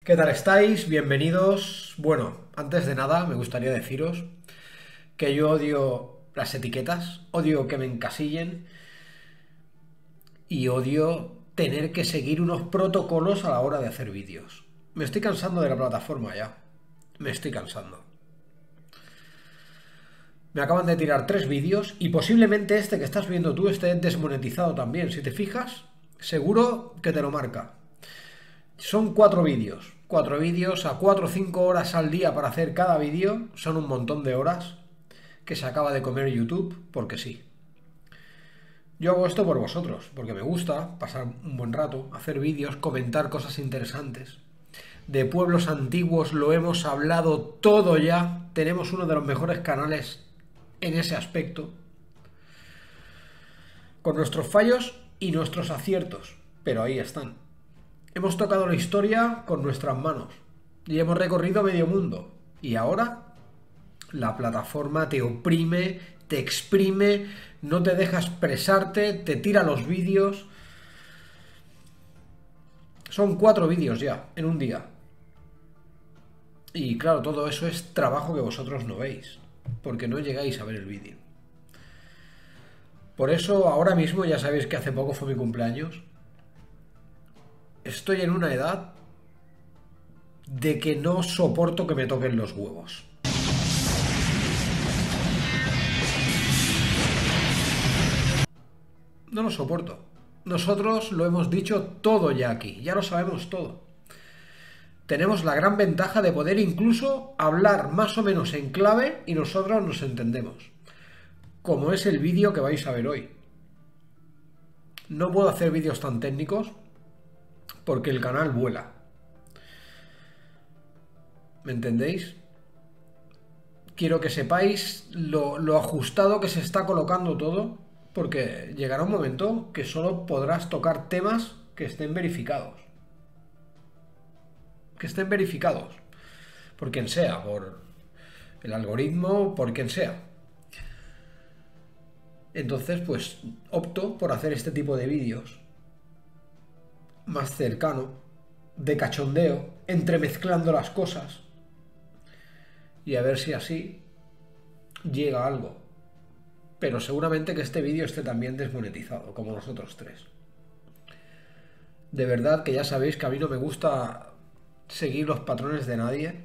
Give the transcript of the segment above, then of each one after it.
¿Qué tal estáis? Bienvenidos. Bueno, antes de nada me gustaría deciros que yo odio las etiquetas, odio que me encasillen y odio tener que seguir unos protocolos a la hora de hacer vídeos. Me estoy cansando de la plataforma ya. Me estoy cansando. Me acaban de tirar 3 vídeos y posiblemente este que estás viendo tú esté desmonetizado también. Si te fijas, seguro que te lo marca. Son 4 vídeos. 4 vídeos a 4 o 5 horas al día para hacer cada vídeo. Son un montón de horas que se acaba de comer YouTube porque sí. Yo hago esto por vosotros, porque me gusta pasar un buen rato, hacer vídeos, comentar cosas interesantes. De pueblos antiguos lo hemos hablado todo ya. Tenemos uno de los mejores canales en ese aspecto. Con nuestros fallos y nuestros aciertos. Pero ahí están. Hemos tocado la historia con nuestras manos y hemos recorrido medio mundo. Y ahora la plataforma te oprime, te exprime, no te deja expresarte, te tira los vídeos. Son 4 vídeos ya, en un día. Y claro, todo eso es trabajo que vosotros no veis, porque no llegáis a ver el vídeo. Por eso ahora mismo, ya sabéis que hace poco fue mi cumpleaños, estoy en una edad de que no soporto que me toquen los huevos. No lo soporto. Nosotros lo hemos dicho todo ya aquí, ya lo sabemos todo. Tenemos la gran ventaja de poder incluso hablar más o menos en clave y nosotros nos entendemos. Como es el vídeo que vais a ver hoy. No puedo hacer vídeos tan técnicos porque el canal vuela. ¿Me entendéis? Quiero que sepáis lo ajustado que se está colocando todo, porque llegará un momento que solo podrás tocar temas que estén verificados. Que estén verificados. Por quien sea, por el algoritmo, por quien sea. Entonces, pues opto por hacer este tipo de vídeos más cercano, de cachondeo, entremezclando las cosas y a ver si así llega algo. Pero seguramente que este vídeo esté también desmonetizado, como los otros 3. De verdad que ya sabéis que a mí no me gusta seguir los patrones de nadie.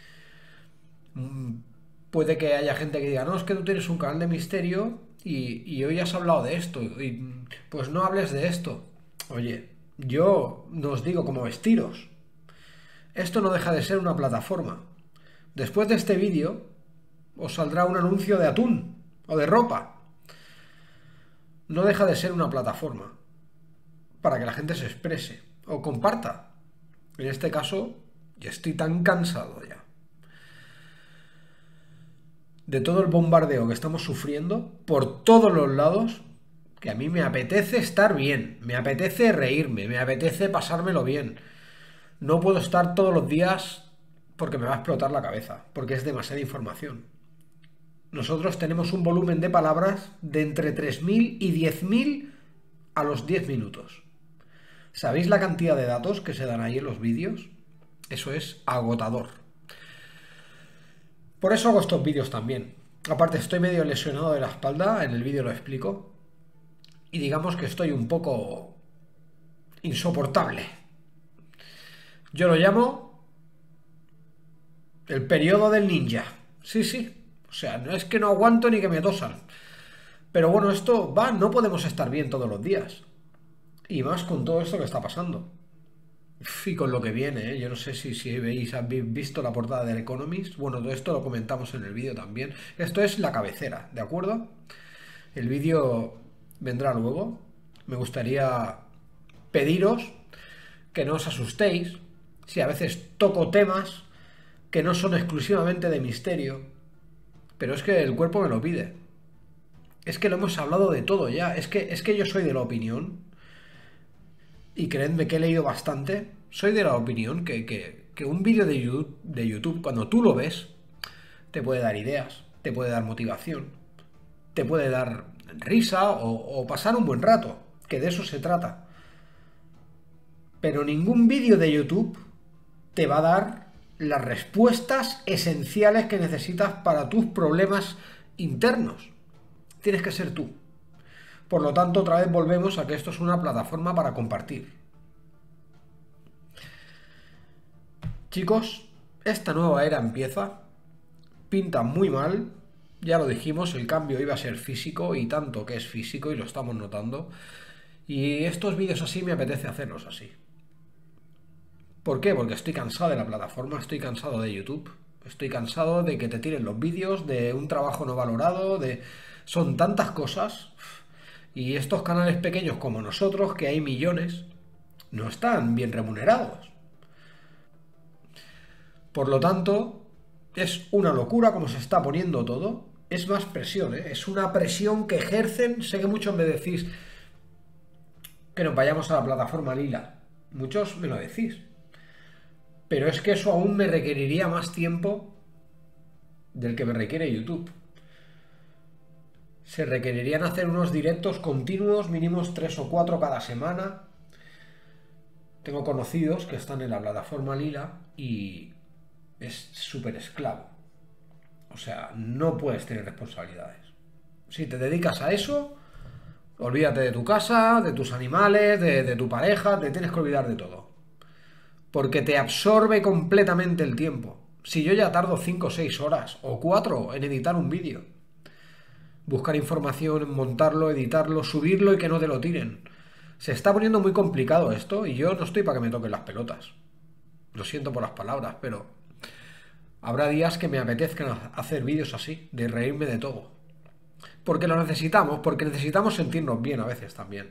Puede que haya gente que diga, no, es que tú tienes un canal de misterio y hoy has hablado de esto, y pues no hables de esto. Oye, yo no os digo cómo vestiros. Esto no deja de ser una plataforma. Después de este vídeo os saldrá un anuncio de atún o de ropa. No deja de ser una plataforma para que la gente se exprese o comparta. En este caso, ya estoy tan cansado ya de todo el bombardeo que estamos sufriendo por todos los lados, que a mí me apetece estar bien, me apetece reírme, me apetece pasármelo bien. No puedo estar todos los días porque me va a explotar la cabeza, porque es demasiada información. Nosotros tenemos un volumen de palabras de entre 3.000 y 10.000 a los 10 minutos. ¿Sabéis la cantidad de datos que se dan ahí en los vídeos? Eso es agotador. Por eso hago estos vídeos también. Aparte, estoy medio lesionado de la espalda, en el vídeo lo explico. Y digamos que estoy un poco insoportable. Yo lo llamo el periodo del ninja. Sí, sí. O sea, no es que no aguanto ni que me tosan. Pero bueno, esto va, no podemos estar bien todos los días. Y más con todo esto que está pasando. Y con lo que viene, ¿eh? Yo no sé si habéis visto la portada del Economist. Bueno, todo esto lo comentamos en el vídeo también. Esto es la cabecera, ¿de acuerdo? El vídeo vendrá luego. Me gustaría pediros que no os asustéis si a veces toco temas que no son exclusivamente de misterio, pero es que el cuerpo me lo pide. Es que lo hemos hablado de todo ya. Es que yo soy de la opinión, y creedme que he leído bastante, soy de la opinión que un vídeo de YouTube, cuando tú lo ves, te puede dar ideas, te puede dar motivación, te puede dar risa o pasar un buen rato, que de eso se trata. Pero ningún vídeo de YouTube te va a dar las respuestas esenciales que necesitas para tus problemas internos. Tienes que ser tú. Por lo tanto, otra vez volvemos a que esto es una plataforma para compartir. Chicos, esta nueva era empieza. Pinta muy mal. Ya lo dijimos, el cambio iba a ser físico, y tanto que es físico, y lo estamos notando. Y estos vídeos así me apetece hacerlos así. ¿Por qué? Porque estoy cansado de la plataforma, estoy cansado de YouTube. Estoy cansado de que te tiren los vídeos, de un trabajo no valorado, son tantas cosas. Y estos canales pequeños como nosotros, que hay millones, no están bien remunerados. Por lo tanto, es una locura como se está poniendo todo. Es más presión, ¿eh? Es una presión que ejercen. Sé que muchos me decís que nos vayamos a la plataforma lila. Muchos me lo decís. Pero es que eso aún me requeriría más tiempo del que me requiere YouTube. Se requerirían hacer unos directos continuos, mínimos 3 o 4 cada semana. Tengo conocidos que están en la plataforma lila y es súper esclavo. O sea, no puedes tener responsabilidades. Si te dedicas a eso, olvídate de tu casa, de tus animales, de tu pareja, te tienes que olvidar de todo. Porque te absorbe completamente el tiempo. Si yo ya tardo 5 o 6 horas, o 4 en editar un vídeo, buscar información, montarlo, editarlo, subirlo y que no te lo tiren. Se está poniendo muy complicado esto y yo no estoy para que me toquen las pelotas. Lo siento por las palabras, pero habrá días que me apetezcan hacer vídeos así, de reírme de todo. Porque lo necesitamos, porque necesitamos sentirnos bien a veces también.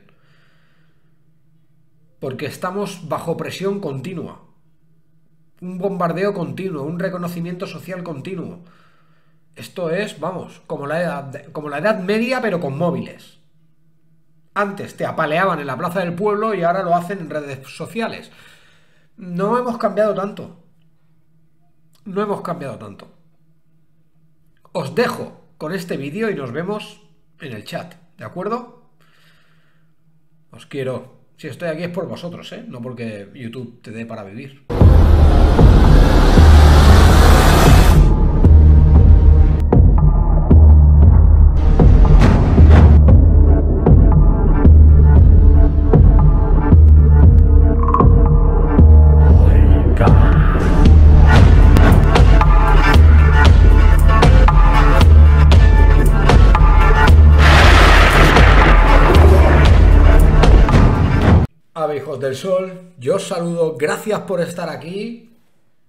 Porque estamos bajo presión continua. Un bombardeo continuo, un reconocimiento social continuo. Esto es, vamos, como la Edad Media, pero con móviles. Antes te apaleaban en la plaza del pueblo y ahora lo hacen en redes sociales. No hemos cambiado tanto. No hemos cambiado tanto. Os dejo con este vídeo y nos vemos en el chat, ¿de acuerdo? Os quiero. Si estoy aquí es por vosotros, ¿eh? No porque YouTube te dé para vivir. Ave, hijos del sol, yo os saludo, gracias por estar aquí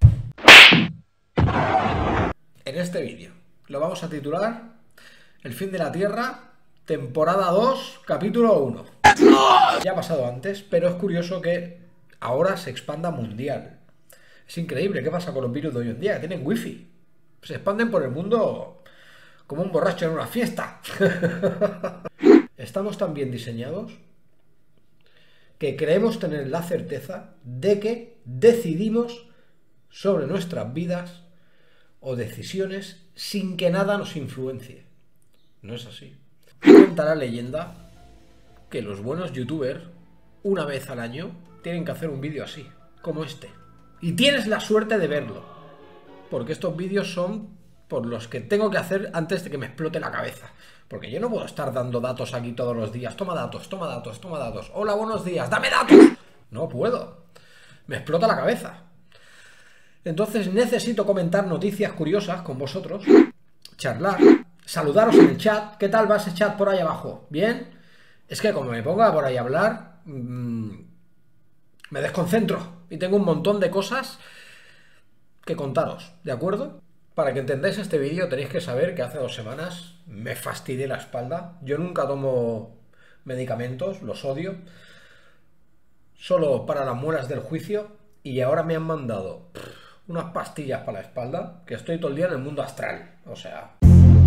en este vídeo. Lo vamos a titular El fin de la Tierra, temporada 2, capítulo 1. Ya ha pasado antes, pero es curioso que ahora se expanda mundial. Es increíble, ¿qué pasa con los virus de hoy en día? Que tienen wifi. Se expanden por el mundo como un borracho en una fiesta. Estamos tan bien diseñados que creemos tener la certeza de que decidimos sobre nuestras vidas o decisiones sin que nada nos influencie. No es así. Cuenta la leyenda que los buenos youtubers, una vez al año, tienen que hacer un vídeo así, como este. Y tienes la suerte de verlo, porque estos vídeos son por los que tengo que hacer antes de que me explote la cabeza. Porque yo no puedo estar dando datos aquí todos los días. Toma datos, toma datos, toma datos. Hola, buenos días, dame datos. No puedo. Me explota la cabeza. Entonces necesito comentar noticias curiosas con vosotros, charlar, saludaros en el chat. ¿Qué tal va ese chat por ahí abajo? ¿Bien? Es que como me ponga por ahí a hablar, me desconcentro y tengo un montón de cosas que contaros, ¿de acuerdo? Para que entendáis este vídeo tenéis que saber que hace 2 semanas me fastidié la espalda. Yo nunca tomo medicamentos, los odio, solo para las muelas del juicio, y ahora me han mandado unas pastillas para la espalda, que estoy todo el día en el mundo astral, o sea,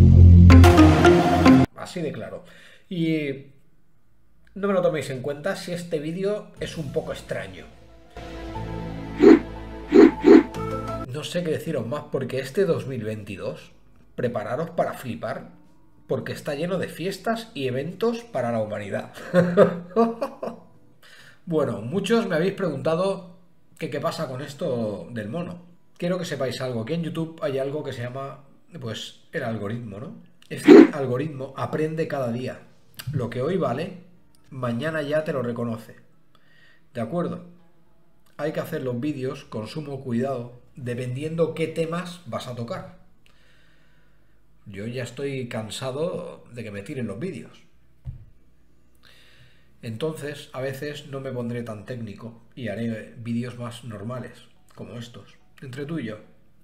así de claro. Y no me lo toméis en cuenta si este vídeo es un poco extraño. No sé qué deciros más, porque este 2022, prepararos para flipar, porque está lleno de fiestas y eventos para la humanidad. Bueno, muchos me habéis preguntado ¿Qué pasa con esto del mono? Quiero que sepáis algo, que en YouTube hay algo que se llama, pues, el algoritmo, ¿no? Este algoritmo aprende cada día. Lo que hoy vale, mañana ya te lo reconoce. ¿De acuerdo? Hay que hacer los vídeos con sumo cuidado, dependiendo qué temas vas a tocar. Yo ya estoy cansado de que me tiren los vídeos. Entonces, a veces no me pondré tan técnico y haré vídeos más normales, como estos, entre tú y yo.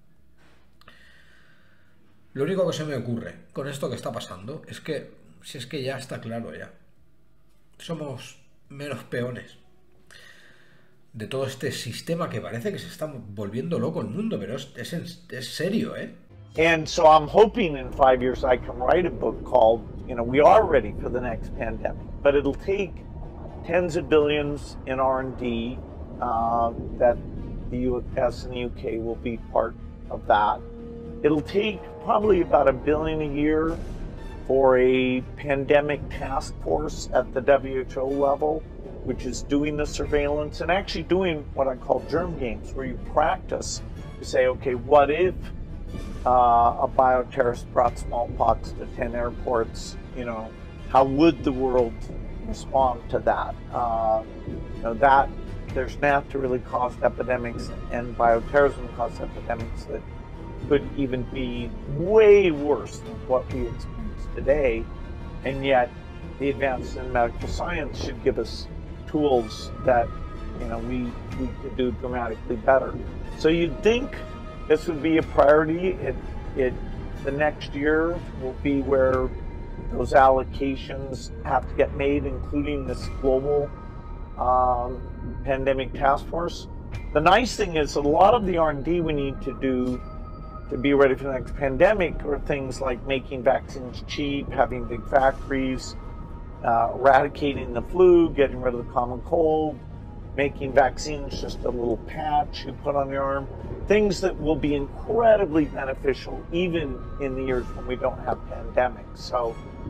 Lo único que se me ocurre con esto que está pasando es que, si es que ya está claro ya, somos meros peones de todo este sistema que parece que se está volviendo loco el mundo, pero es serio, ¿eh? And so I'm hoping in 5 years I can write a book called, we are ready for the next pandemic, but it'll take tens of billions in R&D that the US and the UK will be part of that. It'll take probably about $1 billion a year for a pandemic task force at the WHO level, which is doing the surveillance and actually doing what I call germ games, where you practice. You say, okay, what if a bioterrorist brought smallpox to 10 airports? How would the world respond to that? That there's naturally caused epidemics and bioterrorism caused epidemics that could even be way worse than what we experience today, and yet the advances in medical science should give us tools that we could do dramatically better. So you'd think this would be a priority. The next year will be where those allocations have to get made, including this global pandemic task force. The nice thing is a lot of the R&D we need to do to be ready for the next pandemic are things like making vaccines cheap, having big factories, eradicating the flu, getting rid of the common cold, making vaccines just a little patch you put on your arm, things that will be incredibly beneficial even in the years when we don't have pandemics. So,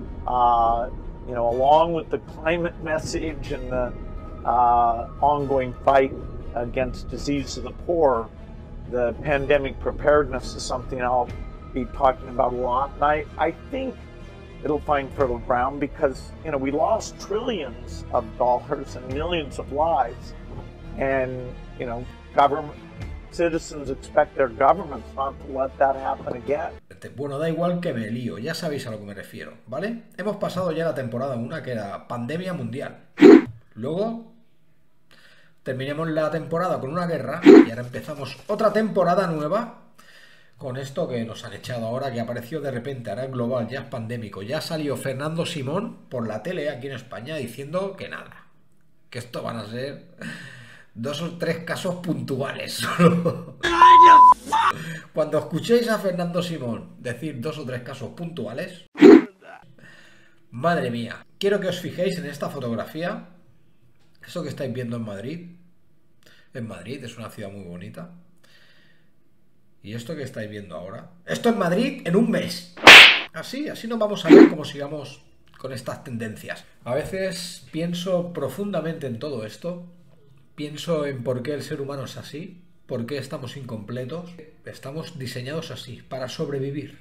along with the climate message and the ongoing fight against disease of the poor, the pandemic preparedness is something I'll be talking about a lot. And I think it'll find fertile ground because, we lost trillions of dollars and millions of lives. And, government citizens expect their governments not to let that happen again. Bueno, da igual que me lío, ya sabéis a lo que me refiero, ¿vale? Hemos pasado ya la temporada 1, que era pandemia mundial. Luego terminamos la temporada con una guerra y ahora empezamos otra temporada nueva con esto que nos han echado ahora, que apareció de repente, ahora es global, ya es pandémico. Ya salió Fernando Simón por la tele aquí en España diciendo que nada, que esto van a ser 2 o 3 casos puntuales solo. Cuando escuchéis a Fernando Simón decir 2 o 3 casos puntuales, madre mía, quiero que os fijéis en esta fotografía. Eso que estáis viendo en Madrid es una ciudad muy bonita. Y esto que estáis viendo ahora, esto en Madrid en un mes. Así nos vamos a ver cómo sigamos con estas tendencias. A veces pienso profundamente en todo esto. Pienso en por qué el ser humano es así, por qué estamos incompletos. Estamos diseñados así, para sobrevivir.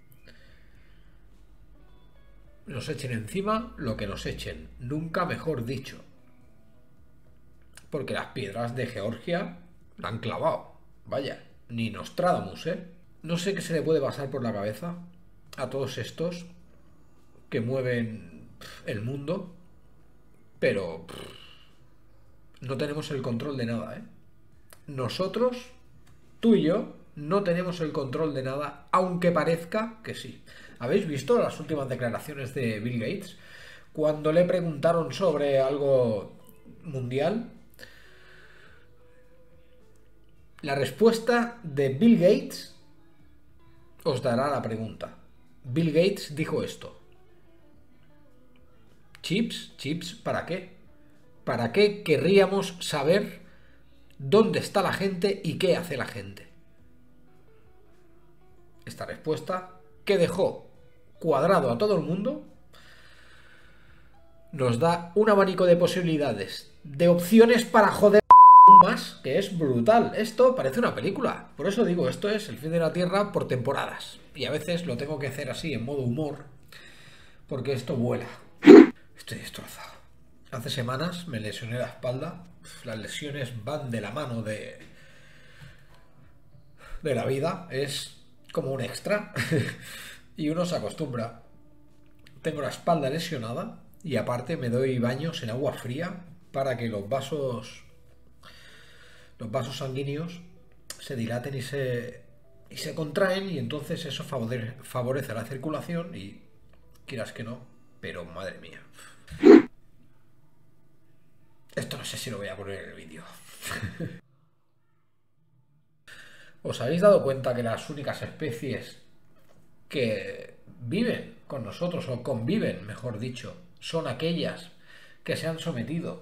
Nos echen encima lo que nos echen, nunca mejor dicho. Porque las piedras de Georgia la han clavado. Vaya, ni Nostradamus, ¿eh? No sé qué se le puede pasar por la cabeza a todos estos que mueven el mundo, pero no tenemos el control de nada, ¿eh? Nosotros, tú y yo, no tenemos el control de nada, aunque parezca que sí. ¿Habéis visto las últimas declaraciones de Bill Gates? Cuando le preguntaron sobre algo mundial, la respuesta de Bill Gates os dará la pregunta. Bill Gates dijo esto: ¿Chips? ¿Chips para qué? ¿Para qué querríamos saber dónde está la gente y qué hace la gente? Esta respuesta, que dejó cuadrado a todo el mundo, nos da un abanico de posibilidades, de opciones para joder más que es brutal. Esto parece una película. Por eso digo, esto es el fin de la Tierra por temporadas. Y a veces lo tengo que hacer así, en modo humor, porque esto vuela. Estoy destrozado. Hace semanas me lesioné la espalda. Las lesiones van de la mano de la vida. Es como un extra. Y uno se acostumbra. Tengo la espalda lesionada y aparte me doy baños en agua fría para que los vasos sanguíneos se dilaten y se contraen, y entonces eso favorece la circulación y quieras que no, pero madre mía. Esto no sé si lo voy a poner en el vídeo. ¿Os habéis dado cuenta que las únicas especies que viven con nosotros, o conviven, mejor dicho, son aquellas que se han sometido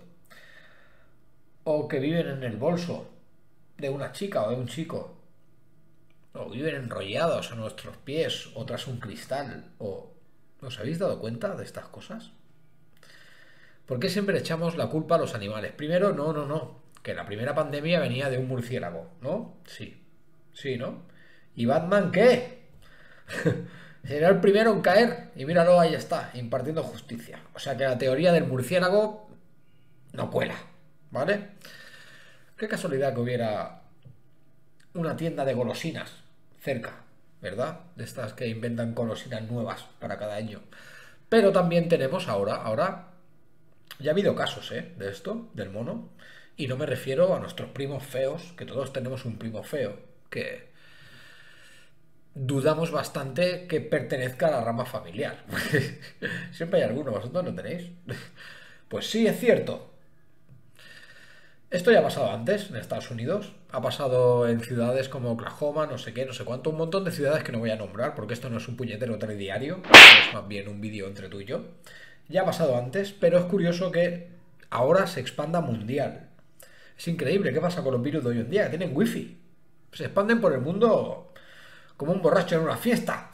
o que viven en el bolso de una chica o de un chico, o viven enrollados a nuestros pies o tras un cristal? ¿Os habéis dado cuenta de estas cosas? ¿Por qué siempre echamos la culpa a los animales? Primero, no, que la primera pandemia venía de un murciélago, ¿no? Sí, ¿no? ¿Y Batman qué? Será el primero en caer, y míralo, ahí está, impartiendo justicia. O sea que la teoría del murciélago no cuela, ¿vale? Qué casualidad que hubiera una tienda de golosinas cerca, ¿verdad? De estas que inventan golosinas nuevas para cada año. Pero también tenemos ahora ya ha habido casos, de esto, del mono, y no me refiero a nuestros primos feos, que todos tenemos un primo feo, que dudamos bastante que pertenezca a la rama familiar. Siempre hay alguno, ¿vosotros no tenéis? Pues sí, es cierto. Esto ya ha pasado antes en Estados Unidos, ha pasado en ciudades como Oklahoma, no sé qué, no sé cuánto, un montón de ciudades que no voy a nombrar porque esto no es un puñetero telediario, es más bien un vídeo entre tú y yo. Ya ha pasado antes, pero es curioso que ahora se expanda mundial. Es increíble, ¿qué pasa con los virus de hoy en día? Que tienen wifi, se expanden por el mundo como un borracho en una fiesta.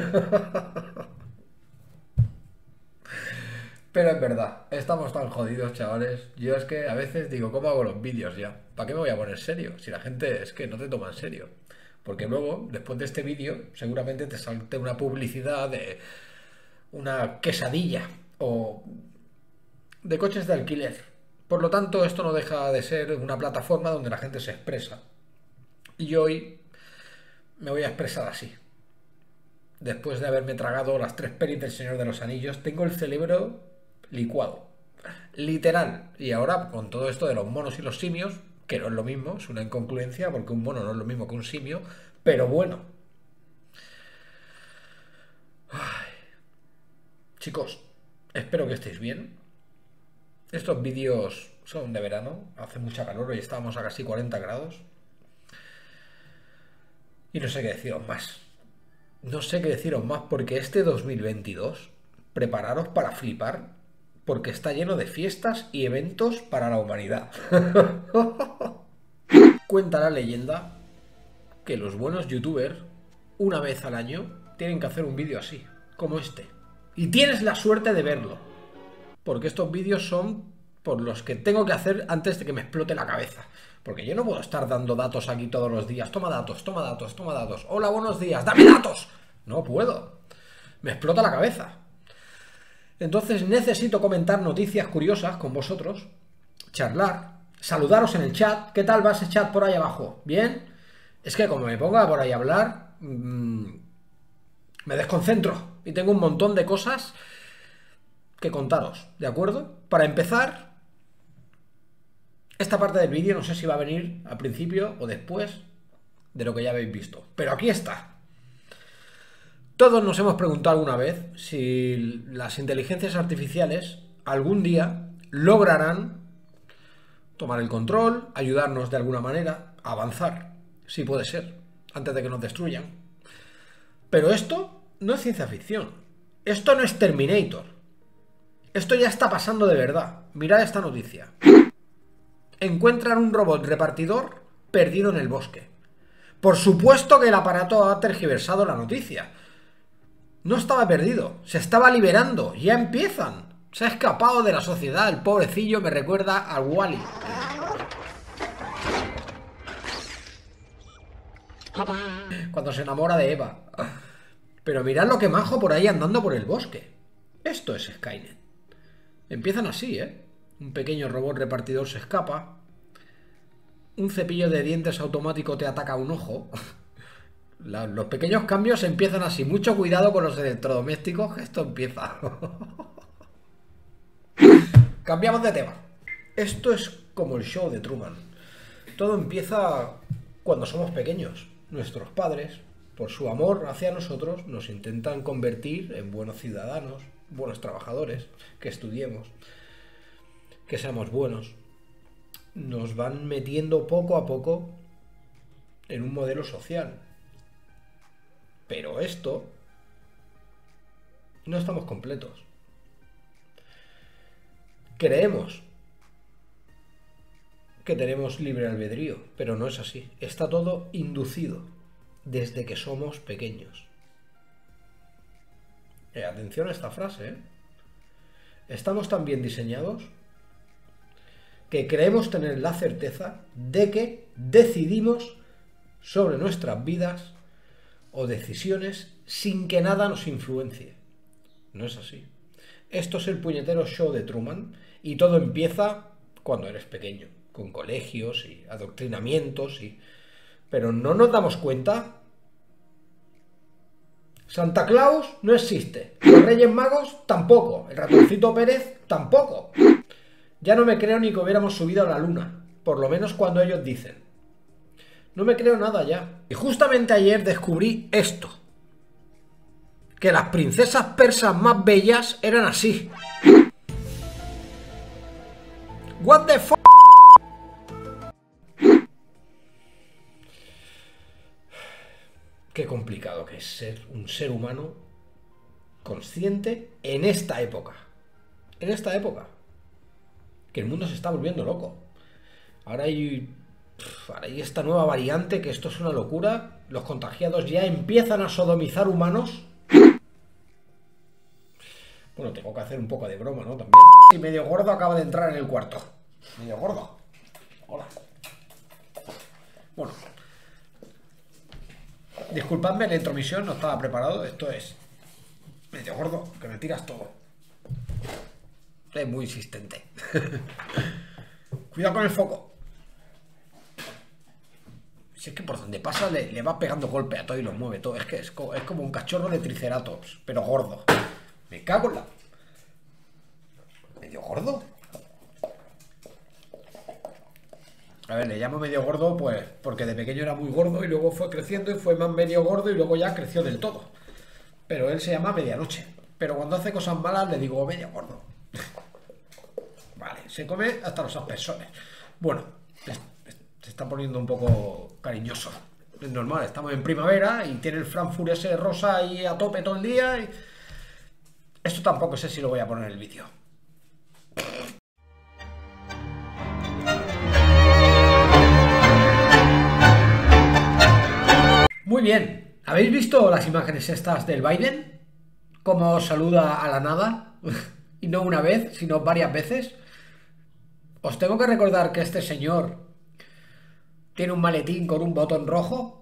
Pero es verdad, estamos tan jodidos, chavales. Yo es que a veces digo, ¿cómo hago los vídeos ya? ¿Para qué me voy a poner serio? Si la gente es que no te toma en serio. Porque luego, después de este vídeo, seguramente te salte una publicidad de una quesadilla o de coches de alquiler. Por lo tanto, esto no deja de ser una plataforma donde la gente se expresa. Y hoy me voy a expresar así. Después de haberme tragado las 3 pelis del Señor de los Anillos, tengo el cerebro licuado. Literal. Y ahora, con todo esto de los monos y los simios, que no es lo mismo, es una incongruencia, porque un mono no es lo mismo que un simio, pero bueno. Ay. Chicos, espero que estéis bien. Estos vídeos son de verano, hace mucha calor, hoy estábamos a casi 40 grados. Y no sé qué deciros más. No sé qué deciros más, porque este 2022, prepararos para flipar, porque está lleno de fiestas y eventos para la humanidad. Cuenta la leyenda que los buenos youtubers, una vez al año, tienen que hacer un vídeo así, como este. Y tienes la suerte de verlo, porque estos vídeos son por los que tengo que hacer antes de que me explote la cabeza. Porque yo no puedo estar dando datos aquí todos los días. Toma datos, toma datos, toma datos. Hola, buenos días, dame datos. No puedo. Me explota la cabeza. Entonces necesito comentar noticias curiosas con vosotros, charlar, saludaros en el chat. ¿Qué tal va ese chat por ahí abajo? ¿Bien? Es que como me ponga por ahí a hablar, me desconcentro y tengo un montón de cosas que contaros, ¿de acuerdo? Para empezar, esta parte del vídeo no sé si va a venir al principio o después de lo que ya habéis visto, pero aquí está. Todos nos hemos preguntado alguna vez si las inteligencias artificiales algún día lograrán tomar el control, ayudarnos de alguna manera a avanzar, si puede ser, antes de que nos destruyan. Pero esto no es ciencia ficción, esto no es Terminator, esto ya está pasando de verdad. Mirad esta noticia. Encuentran un robot repartidor perdido en el bosque. Por supuesto que el aparato ha tergiversado la noticia. No estaba perdido, se estaba liberando, ya empiezan. Se ha escapado de la sociedad, el pobrecillo me recuerda al Wall-E. Cuando se enamora de Eva. Pero mirad lo que majo por ahí andando por el bosque. Esto es Skynet. Empiezan así, ¿eh? Un pequeño robot repartidor se escapa. Un cepillo de dientes automático te ataca un ojo. Los pequeños cambios empiezan así. Mucho cuidado con los electrodomésticos, que esto empieza. Cambiamos de tema. Esto es como el show de Truman. Todo empieza cuando somos pequeños. Nuestros padres, por su amor hacia nosotros, nos intentan convertir en buenos ciudadanos, buenos trabajadores, que estudiemos, que seamos buenos. Nos van metiendo poco a poco en un modelo social. Pero esto, no estamos completos. Creemos que tenemos libre albedrío, pero no es así. Está todo inducido desde que somos pequeños. Atención a esta frase, ¿eh? Estamos tan bien diseñados que creemos tener la certeza de que decidimos sobre nuestras vidas o decisiones sin que nada nos influencie. No es así. Esto es el puñetero show de Truman y todo empieza cuando eres pequeño, con colegios y adoctrinamientos pero no nos damos cuenta. Santa Claus no existe, los Reyes Magos tampoco, el ratoncito Pérez tampoco. Ya no me creo ni que hubiéramos subido a la luna, por lo menos cuando ellos dicen. No me creo nada ya. Y justamente ayer descubrí esto, que las princesas persas más bellas eran así. What the fuck? Qué complicado que es ser un ser humano consciente en esta época. En esta época. Que el mundo se está volviendo loco. Ahora hay esta nueva variante, que esto es una locura. Los contagiados ya empiezan a sodomizar humanos. Bueno, tengo que hacer un poco de broma, ¿no? También. Y medio gordo acaba de entrar en el cuarto. Medio gordo. Hola. Bueno. Disculpadme la intromisión, no estaba preparado. Esto es medio gordo, que me tiras todo. Es muy insistente. Cuidado con el foco. Si es que por donde pasa le va pegando golpe a todo y lo mueve todo. Es que es como un cachorro de triceratops, pero gordo. Me cago en la... ¿Medio gordo? A ver, le llamo medio gordo pues porque de pequeño era muy gordo y luego fue creciendo y fue más medio gordo y luego ya creció del todo. Pero él se llama medianoche. Pero cuando hace cosas malas le digo medio gordo. Vale, se come hasta los aspersores. Bueno, se está poniendo un poco cariñoso. Es normal, estamos en primavera y tiene el Frankfurt ese rosa ahí a tope todo el día. Y... esto tampoco sé si lo voy a poner en el vídeo. Muy bien, ¿habéis visto las imágenes estas del Biden? ¿Cómo saluda a la nada? Y no una vez, sino varias veces. Os tengo que recordar que este señor tiene un maletín con un botón rojo.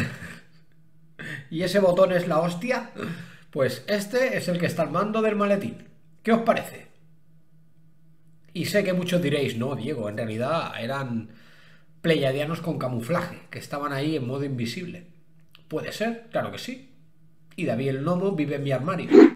Y ese botón es la hostia. Pues este es el que está al mando del maletín. ¿Qué os parece? Y sé que muchos diréis, no, Diego, en realidad eran pleiadianos con camuflaje, que estaban ahí en modo invisible. Puede ser, claro que sí. Y David el Nomo vive en mi armario.